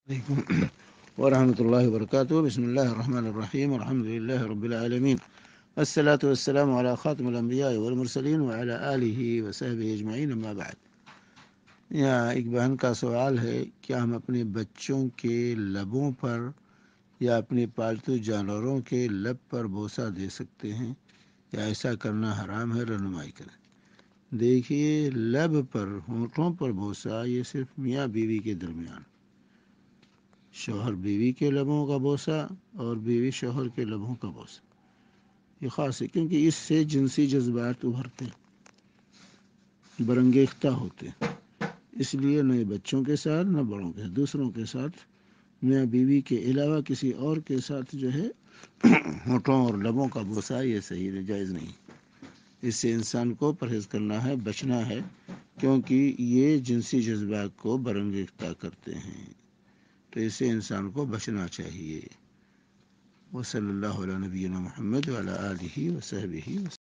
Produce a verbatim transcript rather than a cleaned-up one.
علیکم ورحمۃ اللہ وبرکاتہ. بسم اللہ الرحمن الرحیم. الحمد للہ رب العالمین. الصلاۃ والسلام علی خاتم الانبیاء والمرسلین وعلی آلہ وصحبہ اجمعین. اما بعد. یہاں ایک بہن کا سوال ہے، کیا ہم اپنے بچوں کے لبوں پر یا اپنے پالتو جانوروں کے لب پر بوسہ دے سکتے ہیں یا ایسا کرنا حرام ہے؟ رہنمائی کریں. دیکھیے، لب پر، ہونٹوں پر بوسہ یہ صرف میاں بیوی کے درمیان، شوہر بیوی کے لبوں کا بوسہ اور بیوی شوہر کے لبوں کا بوسہ یہ خاص ہے، کیونکہ اس سے جنسی جذبات ابھرتے ہیں، برانگیختہ ہوتے ہیں. اس لیے نہ بچوں کے ساتھ نہ بڑوں کے ساتھ، دوسروں کے ساتھ میاں بیوی کے علاوہ کسی اور کے ساتھ جو ہے ہونٹوں اور لبوں کا بوسہ یہ صحیح جائز نہیں. اس سے انسان کو پرہیز کرنا ہے، بچنا ہے، کیونکہ یہ جنسی جذبات کو برانگیختہ کرتے ہیں، تو اس سے انسان کو بچنا چاہیے. وصلی اللہ علی نبینا محمد وعلی آلہ وصحبہ وسلم.